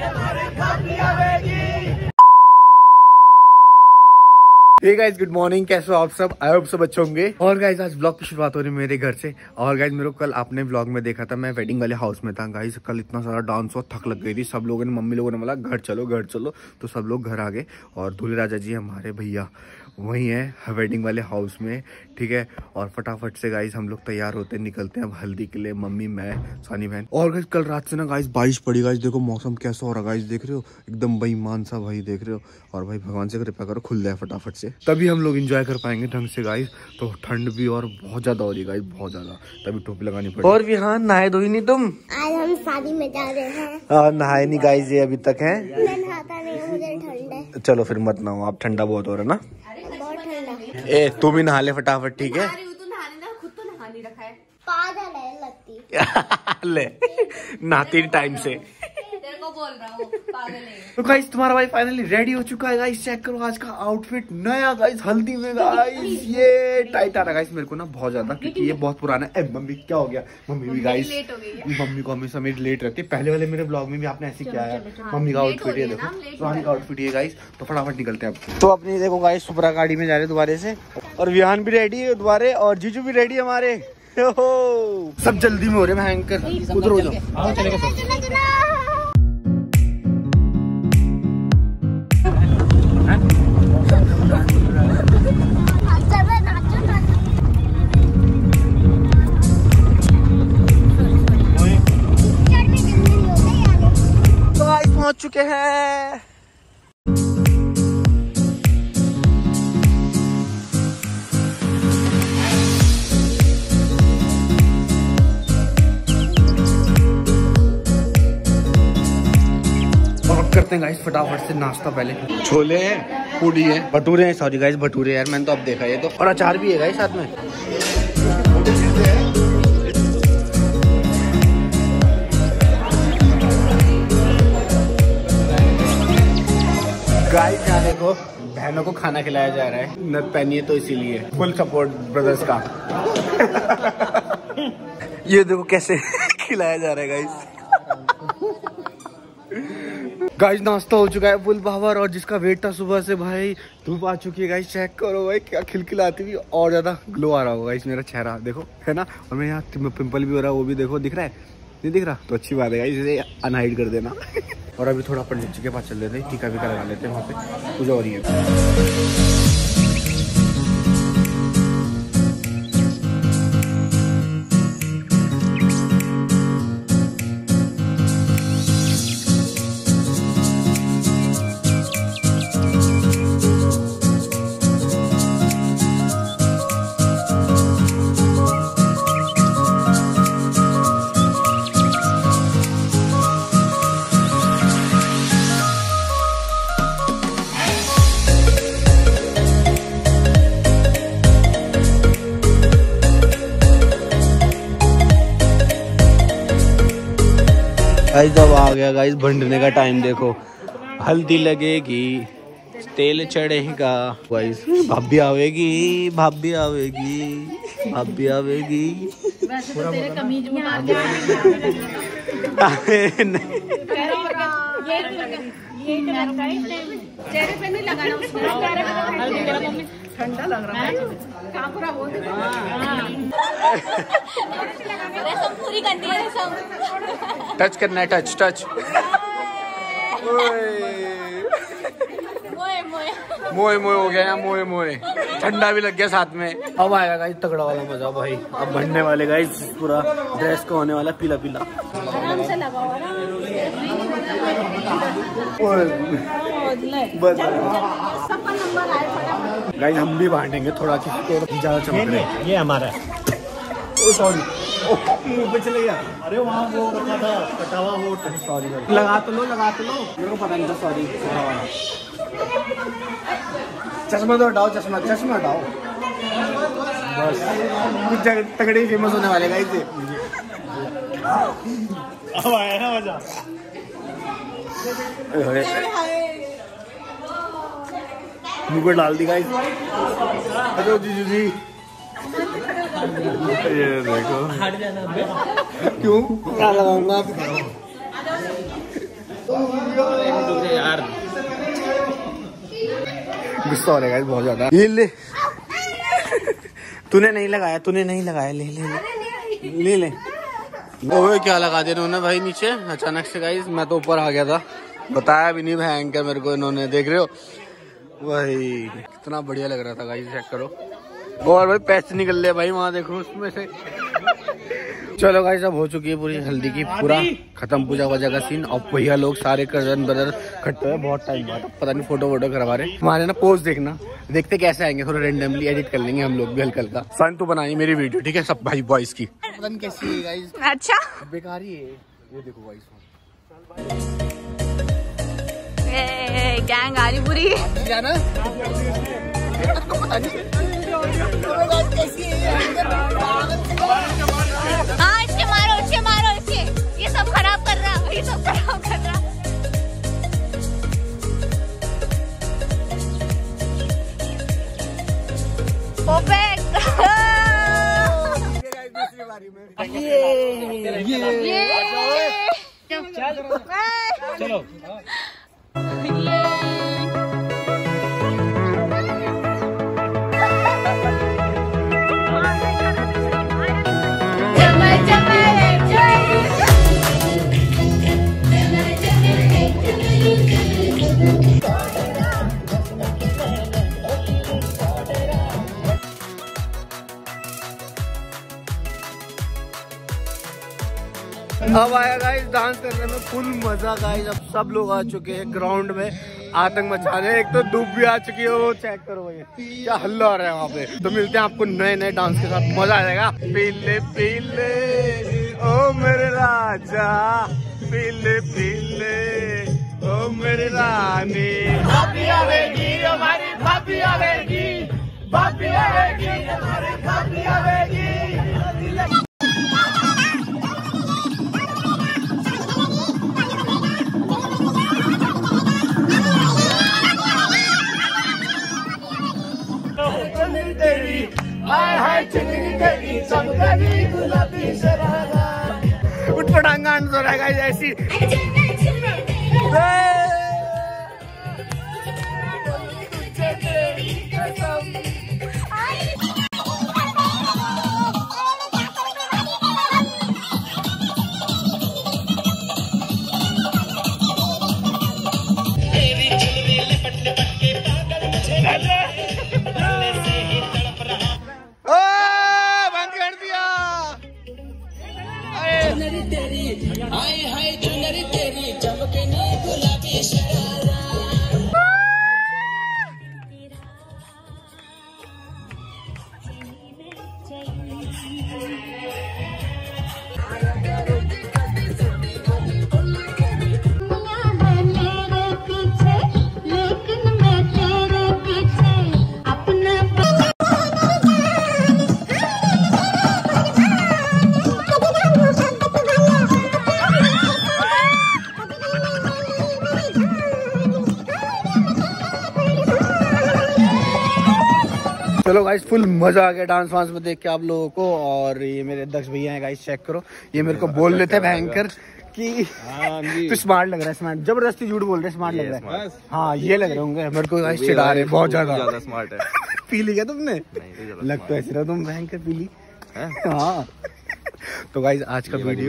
Hey guys, good morning. कैसे हो आप सब? आई होप सब अच्छे होंगे। और गाइस आज ब्लॉग की शुरुआत हो रही है मेरे घर से। और गाइस मेरे को कल आपने ब्लॉग में देखा था, मैं वेडिंग वाले हाउस में था। गाइस कल इतना सारा डांस हुआ, थक लग गई थी। सब लोगों ने, मम्मी लोगों ने बोला घर चलो घर चलो, तो सब लोग घर आ गए। और दूल्हे राजा जी हमारे भैया वही है वेडिंग वाले हाउस में, ठीक है। और फटाफट से गाइस हम लोग तैयार होते निकलते हैं अब हल्दी के लिए, मम्मी, मैं, सानी बहन। और गाइस कल रात से ना गाइस बारिश पड़ी। गाइस देखो मौसम कैसा हो रहा है, गाइस देख रहे हो, एकदम बेईमान सा भाई, देख रहे हो। और भाई भगवान से कृपा करो खुल जाए फटाफट से, तभी हम लोग एंजॉय कर पाएंगे ढंग से गाइस। तो ठंड भी और बहुत ज्यादा हो रही है गाइस, बहुत ज्यादा, तभी टोपी लगानी पड़ी। और विहान नहाए धोई नहीं तुम? आज हम शादी में जा रहे हैं। नहाए नहीं गाइस ये अभी तक है। मैं नहाता नहीं हूँ, मुझे ठंड है। चलो फिर मत नहाओ आप, ठंडा बहुत हो रहा है ना। बहुत ठंडा। ए तुम ही नहा ले फटाफट, ठीक है। खुद तो नहा नहीं रखा है, पागल है लगती। ले नहाती टाइम से तेरे को बोल रहा हूँ, पागल है। तो गाइस तुम्हारा भाई फाइनली रेडी हो चुका है गाइस। चेक करो आज का आउटफिट नया गाइस, हल्दी में गाइस। ये टाइट आ रहा है गाइस मेरे को ना बहुत ज्यादा, क्योंकि ये बहुत पुराना है। मम्मी क्या हो गया? मम्मी भी गाइस लेट हो गई है। मम्मी को हमेशा मेरी लेट रहती है। पहले वाले मेरे ब्लॉग में भी आपने ऐसे किया है। मम्मी का आउटफिट ये देखो, पुरानी का आउटफिट ये गाइस। तो फटाफट निकलते हैं अब। तो अपनी देखो गाइस सुपरा गाड़ी में जा रहे दोबारा से, और विहान भी रेडी है दोबारा, और जीजू भी रेडी है हमारे। सब जल्दी में हो रहे हैं भयंकर। उधर हो जाओ। पहुंच चुके हैं। करते हैं गाइस फटाफट से नाश्ता। पहले छोले हैं, पूड़ी है, भटूरे हैं, सॉरी गाइस भटूरे यार, मैंने तो अब देखा ये तो। और अचार भी है गाइस साथ में। गाइस यहाँ देखो बहनों को खाना खिलाया जा रहा है, नथ पहनी है तो इसीलिए फुल सपोर्ट ब्रदर्स का। ये देखो कैसे खिलाया जा रहा है गाइस। गाइस नाश्ता हो चुका है फुल पावर, और जिसका वेट था सुबह से भाई धूप आ चुकी है गाइस। चेक करो भाई क्या खिलखिलाती हुई, और ज्यादा ग्लो आ रहा होगा गाइस मेरा चेहरा देखो, है ना। और मैं यहाँ पिंपल भी हो रहा है, वो भी देखो, दिख रहा है? नहीं दिख रहा तो अच्छी बात है गाइस, इसे अनहाइड कर देना। और अभी थोड़ा पंडित जी के पास चल देते हैं, टीका वीका लगा लेते हैं, वहाँ पे पूजा हो रही है। गाइस जब आ गया गाइस भंडने का टाइम, देखो हल्दी लगेगी, तेल चढ़ेगा गाइस। भाभी आवेगी, भाभी आवेगी, भाभी आवेगी। वैसे तो तेरे कमीज में आ गया। ये चेहरे पे नहीं लगाना उसको, ठंडा लग रहा है। रसम पूरी करनी है, रसम टच करना है, टच टच। मोए मोए हो गया यहाँ, मोए मोए। ठंडा भी लग गया साथ में। अब आएगा गाइस तगड़ा वाला मजा भाई, अब बढ़ने वाले गाइस, पूरा ड्रेस को होने वाला पीला पीला। आराम से लगाओ ना। बस गाइस हम भी बांटेंगे थोड़ा, किसी को ज्यादा चमक रहा है। ये हमारा है। ओ सॉरी, मुंह पे चले गया। अरे वहाँ वो रखा था कटा हुआ, वो सॉरी। लगा तो लो, लगा तो लो, मेरे को पता नहीं था, सॉरी। चश्मा तो हटाओ, चश्मा चश्मा हटाओ बस। कुछ तगड़े फेमस होने वाले गाइस। अब आया ना मजा। मुझे डाल दी गाइस। हेलो जीजू जी, ये देखो। क्यों क्या लगाऊंगा? यार गुस्सा हो रहा है बहुत ज्यादा। ये ले तूने नहीं लगाया ले ले ले ले। ओए क्या लगा दिया इन्होंने भाई नीचे अचानक से गाइस। मैं तो ऊपर आ गया था, बताया भी नहीं भयंकर मेरे को इन्होंने। देख रहे हो वही कितना बढ़िया लग रहा था गाइस, चेक करो। और भाई पैसे निकल रहे भाई वहाँ देखो उसमें से। चलो गाइस अब हो चुकी है पूरी हल्दी की पूरा खत्म पूजा वजह का सीन। और भैया लोग सारे कजन ब्रदर इकट्ठे हुए बहुत टाइम बाद, पता नहीं फोटो वोटो करवा रहे हमारे ना। पोज देखना, देखते कैसे आएंगे, थोड़ा रेंडमली एडिट कर लेंगे हम लोग भी हल्का हल्का। सन तो बनाई मेरी वीडियो ठीक है सब भाई बॉयज की। पता नहीं कैसी है गाइस, अच्छा बेकार ही है ये। देखो गाइस गैंग आ रही पूरी जाना पता नहीं कैसी है। हाँ इसके मारो इसके, ये सब खराब कर रहा। परफेक्ट। चलो अब आया गाइस डांस करने में फुल मजा गाइस। अब सब लोग आ चुके हैं ग्राउंड में आतंक मचाने। एक तो धूप भी आ चुकी है, वो चेक करो भाई क्या हल्ला हो रहा है वहाँ पे। तो मिलते हैं आपको नए नए डांस के साथ, मजा आ जाएगा। पीले पीले ओ मेरे राजा, पीले पीले ओ मेरी रानी। भाभी आवेगी हमारी, भाभी आवेगी, भाभी आवेगी हमारी, भाभी आवेगी। उठ पटांगा हो रहा है ऐसी। चलो गाइस फुल मजा आ गया डांस वांस में देख के आप लोगों को। और ये मेरे दक्ष भैया हैं गाइस, चेक करो। ये मेरे को बोल लेते भयंकर कि तू स्मार्ट लग रहा है, स्मार्ट जबरदस्ती झूठ बोल रहे, स्मार्ट लग रहा है। हाँ ये लग रहे होंगे मेरे को गाइस, चिढ़ा रहे बहुत ज्यादा स्मार्ट है। पी ली क्या तुमने? लग तो ऐसे रहा तुम भयंकर पी ली। हाँ तो गाइस आज का वीडियो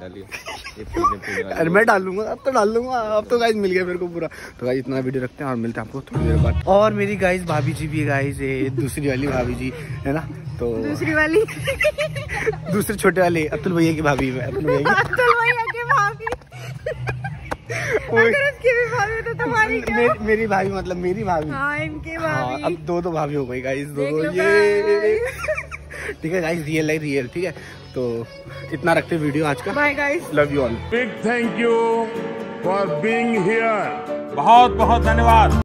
अरे मैं डालूंगा, अब तो डाल लूंगा। अब तो गाइस मिल गया मेरे को पूरा। तो गाइस इतना वीडियो रखते हैं और मिलते हैं आपको थोड़ी देर बाद। और मेरी गाइस भाभी जी भी है गाइस, ये दूसरी वाली भाभी जी है ना। तो दूसरी वाली दूसरे छोटे वाले अतुल भैया की भाभी है। अतुल भैया की भाभी अगर उसकी भी भाभी तो तुम्हारी क्या? मेरी भाभी मतलब मेरी भाभी। हाँ इनकी भाभी। अब दो भाभी हो गई गाइस, दो ये ठीक है गाइस, रियल है रियल। ठीक है तो इतना रखते वीडियो आज का। Bye guys, love you all, big thank you for being here. बहुत बहुत धन्यवाद।